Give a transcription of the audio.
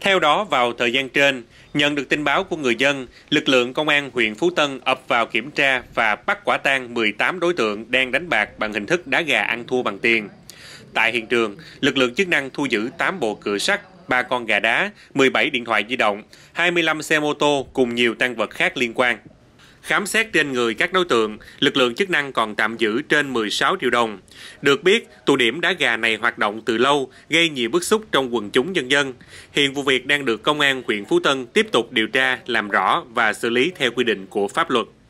Theo đó, vào thời gian trên, nhận được tin báo của người dân, lực lượng công an huyện Phú Tân ập vào kiểm tra và bắt quả tang 18 đối tượng đang đánh bạc bằng hình thức đá gà ăn thua bằng tiền. Tại hiện trường, lực lượng chức năng thu giữ 8 bộ cựa sắt, 3 con gà đá, 17 điện thoại di động, 25 xe mô tô cùng nhiều tang vật khác liên quan. Khám xét trên người các đối tượng, lực lượng chức năng còn tạm giữ trên 16 triệu đồng. Được biết, tụ điểm đá gà này hoạt động từ lâu, gây nhiều bức xúc trong quần chúng nhân dân. Hiện vụ việc đang được Công an huyện Phú Tân tiếp tục điều tra, làm rõ và xử lý theo quy định của pháp luật.